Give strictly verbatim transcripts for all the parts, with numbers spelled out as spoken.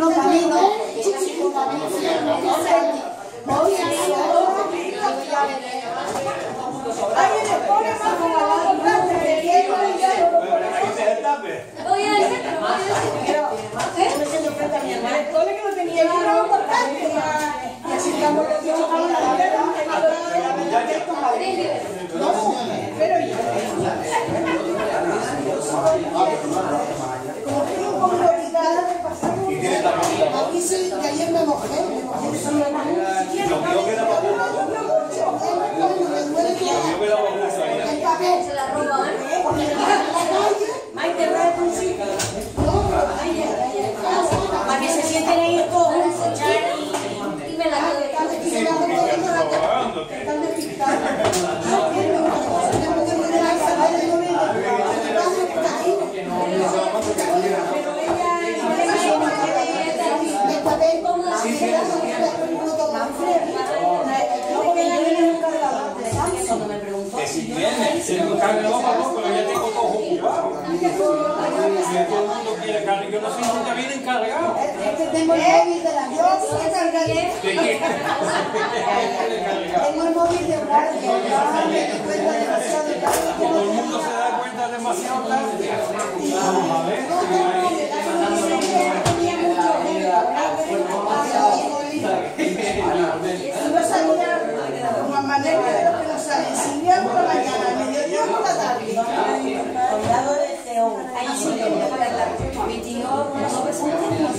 Aquí sí, que ayer me mojé, me mojé. Se la roban. Maite, va al principio. Para que se sienten ahí todos. Y me la quedé. Que si viene, se lo carga poco a poco, pero ya tengo todo ocupado. Todo el mundo quiere cargar, yo no sé si nunca vienen cargados. Es que tengo el móvil de la guardia. Tengo el móvil de guardia. Todo el mundo se da cuenta demasiado tarde. Vamos a ver. No salía como manera de lo que no sale. Silvia por la mañana, mediodía por la tarde. Cuidado de C O. Ahí sí que me para la veintidós, no presentamos.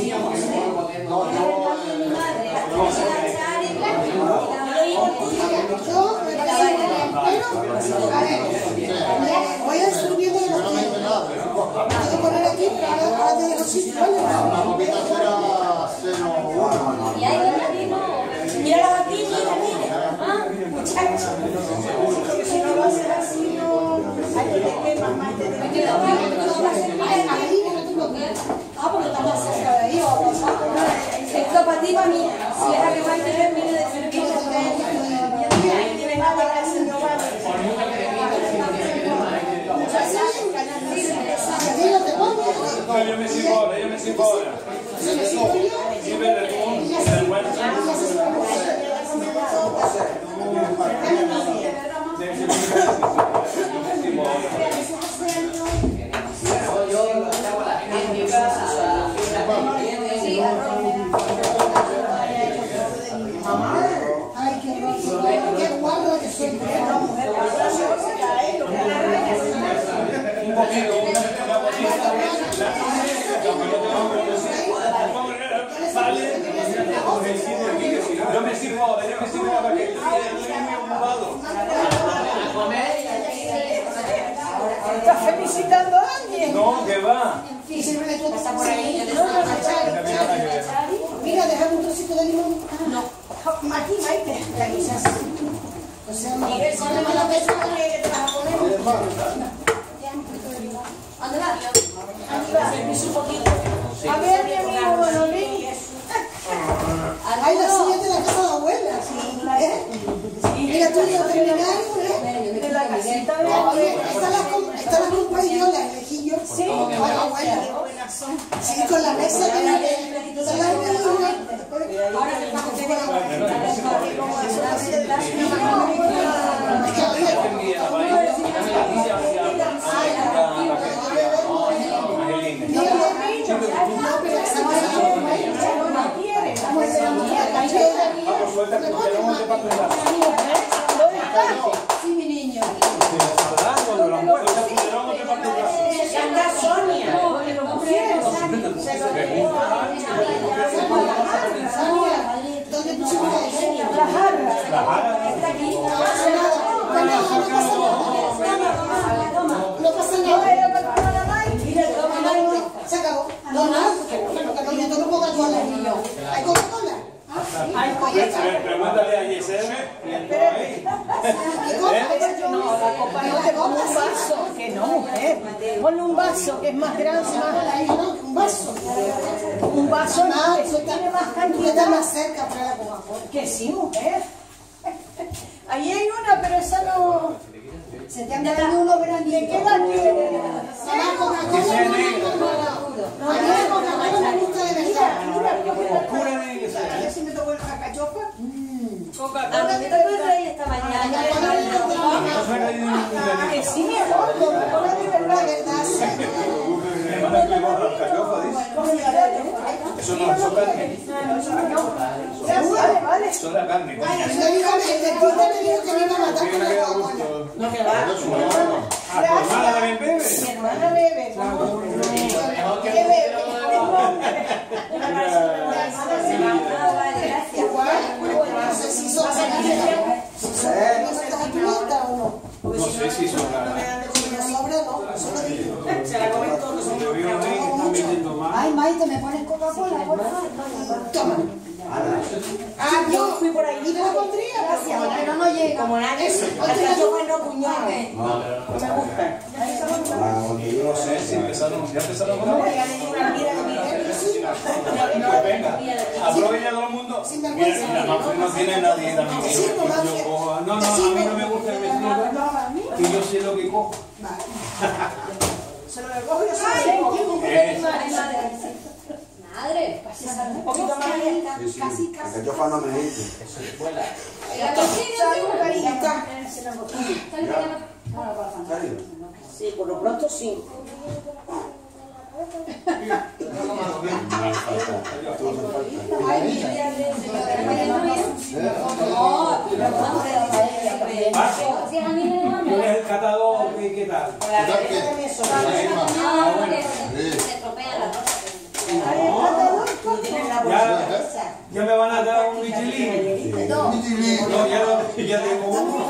Mi madre, voy a subir de los pies. Puedo poner aquí, ahora te dejo sitio. Mira la batilla, mira. Ah, muchachos. Si no va a ser así, no. Hay que tener más, más de ah, porque estamos cerca de ahí. Esto para ti, para mí. Si es la que va a tener, mire de servicio. Ahí tiene nada para el señor. No, yo me sigo ahora, yo me sigo ahora. Sí, vete tú, del bueno. Ay, qué rico, qué guarro que soy. Un poquito, una botita. Yo me sirvo ahora, yo me sirvo ahora que estoy muy ocupado. ¿Estás felicitando a alguien? No, que va. Y sirve tú está por ahí. Mira, déjame un trocito de limón. No. Aquí, Maite. O sea, Miguel, si no me la persona que te vas a poner. ¿Dónde va? Aquí va, un poquito. A ver, mi amigo Manolín. Ay, la silla de la casa de la abuela. ¿Eh? Mira, tú ya terminaron, ¿eh? De la casita de la abuela. Está la compañola, el lejillo. Sí, con la abuela. Sí, con la mesa de la abuela. Ahora te estamos teniendo sí, mi niño. Anda Sonia. ¿Dónde pusimos eso? La jarra. La jarra. Está aquí. No pasa nada. No pasa nada. Se acabó. No, nada. Porque no tomo Coca-Cola. ¿Hay Coca-Cola? Hay Coca-Cola. Pregúntale a Giselle. No, la copa no te pongo un vaso. Que no, mujer. Ponle un vaso que es más grande. Un vaso. Un vaso más. Eso tiene más cantidad. Está más cerca para la Coca-Cola. Que sí, mujer. Ahí hay una, pero esa no. Se te han dado uno grande. ¿Le queda aquí? No, Coca-Cola no. No, Coca-Cola me gusta de verdad. carne. Vale, vale. Son la carne, coño. Ay, me dijo que el dentista me dijo que me iba a matar con la agua. No, que va. ¿A tu hermana también bebe? Mi hermana bebe. ¿Qué bebe? No sé si son pimienta o no. No sé si son la... Si no sobra, no. Solo digo. Se la comen todos. Yo vivo ahí, están vendiendo más. Ay, Maite, ¿me pones Coca-Cola, por favor? Toma. Ah, yo fui por ahí. ¿Y te la pondría? Gracias, pero no llega. Como nadie. Las cachofas no, cuñado. No me gustan. Yo no sé si empezaron, ya empezaron con No, la... ya le di una mira de mi Pues venga, aprovecha todo el mundo. Mira, mira, no, no tiene nadie también que yo, yo cojo. No, no, a mí no me gusta el vestido, que yo sé lo que cojo. Se lo recojo yo solo. Eh, Madre, un poquito más abierta. casi, casi. La cachofa no me dice. La cocina, Sí, por lo pronto sí. ¿Tú eres el catador? ¿Qué, qué tal? Ya, ya me van a dar un Michelin. No, ya, lo- ya tengo uno.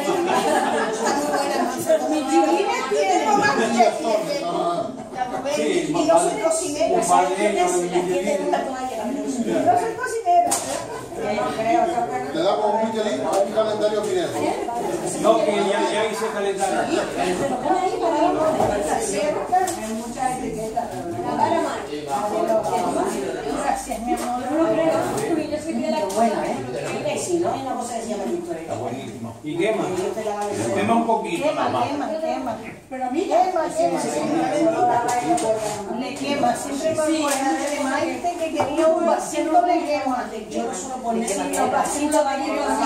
Mi chiquilina tiene más que Sí, y no soy cocinera. un par de ellos en Michelin. No soy cocinera. Le damos un Michelin a un calendario minero. No, que ya, ya hice calendario. Muchas etiquetas. Gracias, mi amor. Bueno, ¿eh? Si no, hay una cosa que se llama Victoria. Está buenísimo. ¿Y quema? Quema un poquito nada más. Quema, quema. Pero a mí quema, quema. Le quema. Siempre me acuerdo de Maite que quería un vasito le quema. Yo no solo poner Un vasito de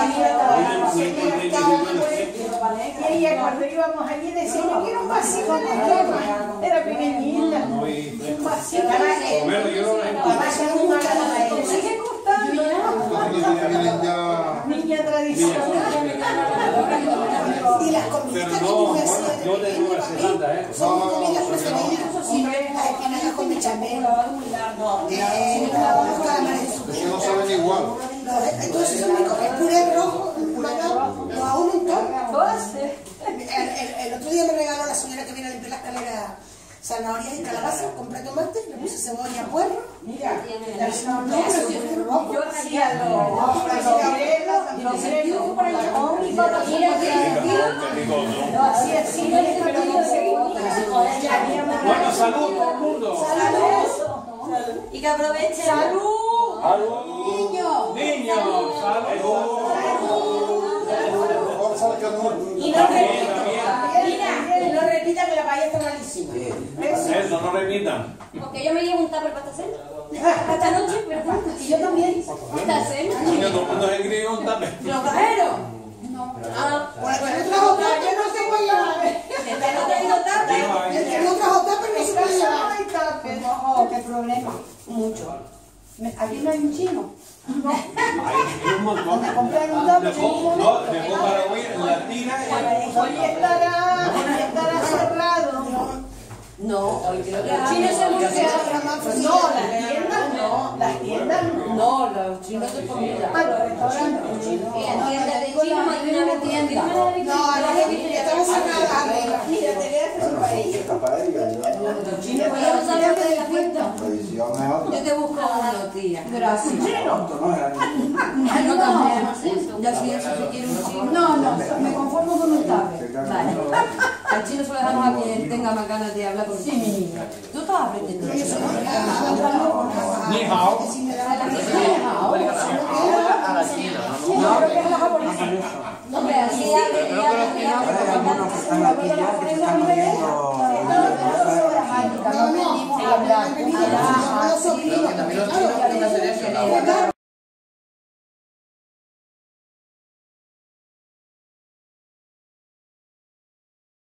y ella cuando íbamos allí decía, yo quiero un vasito de quema. Era pequeñita. Un vasito de quema. Bueno, yo Me sigue gustando. Vienen ya. Niña tradicional. Y las comidas pero que no, me hacía no de te digo sesenta, ¿eh? son mis comidas preferidas. Siempre las espinacas con bechamel. Eh, los calamares de Es zucchini. que no saben igual. Entonces son ricos. El puré rojo, mandado, lo hago un montón. El, el, el otro día me regaló la señora que viene a limpiar la escalera zanahorias y calabaza, compré tomate, le puse cebolla, puerro. Mira, yo hacía los sentidos por el jamón y papá. Lo hacía así, pero no seguimos. Bueno, salud todo el mundo. Salud. Y que aproveche. Salud. Salud. Niños. Niños, salud. Y no repita. Mira, no repita que la paella está malísima. Eso, no repitan. Porque yo me llevo un tupper para esta cena. Esta noche, ¿verdad? Y yo también. Esta cena. Coño, todo el mundo se escribe un tape. ¿Los cajeros? No. Ah, Pues el trajo tapa, no se puede llevar. ¿está no teniendo tapa? El que no trajo tapa no se puede llevar. Oh, qué problema. Mucho. Aquí no hay un chino. Hay un montón. Me compré un De tupper. co- No, de copa la voy en la tira y... Hoy estará, estará cerrado. No, hoy creo que Los chinos se No, No, las tiendas no. Las tiendas no. No, los chinos de comida. Ah, los restaurantes. Mira, tienda de chino, más de una tienda. No, estamos cerradas arriba. Mira, te veas que son paellas. Esta paella, yo. Los chinos Voy a usar lo que de la tienda. Tradición es otra. Yo te busco uno, tía. Gracias. Pronto, ¿no? Era ni- Ah, no, no, Ya si eso se quiere un chino. no, no, me conformo con un tupper. Vale. Al chino solo dejamos a quien tenga más ganas de hablar con sí, mi niña. Tú estás aprendiendo. Ni hao. Hombre, así abre, y abre, y Ahora hay algunos que están aquí ya que se están comiendo. No, no, no, no, no, no, no, no, no, no, no, no, no, no, no, no, no, no, no,